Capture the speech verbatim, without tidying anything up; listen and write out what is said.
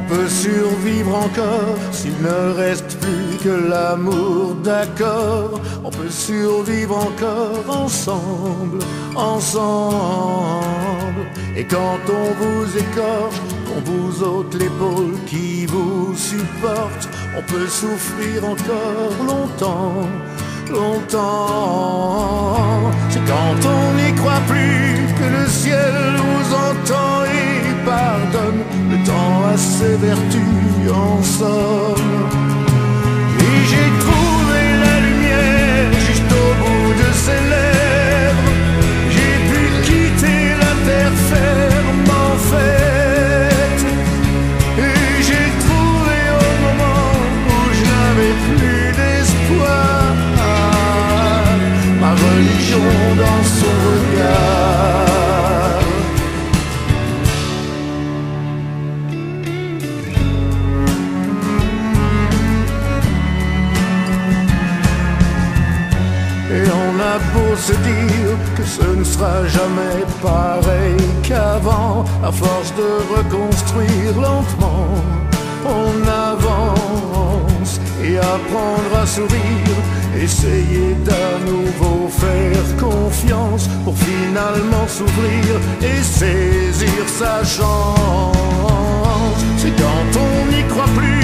peut survivre encore s'il ne reste plus que l'amour, d'accord. On peut survivre encore ensemble, ensemble. Et quand on vous écorche, on vous ôte l'épaule qui vous supporte, on peut souffrir encore longtemps, longtemps. C'est quand on n'y croit plus que le ciel vous entend et pardonne. Le temps a ses vertus en somme. Et j'ai trouvé la lumière juste au bout de ses lèvres. J'ai pu quitter la terre ferme en fait. Et j'ai trouvé au moment où je n'avais plus d'espoir ma religion dans son regard. Et on a beau se dire que ce ne sera jamais pareil qu'avant, à force de reconstruire lentement, on avance et apprendre à sourire, essayer d'à nouveau faire confiance pour finalement s'ouvrir et saisir sa chance. C'est quand on n'y croit plus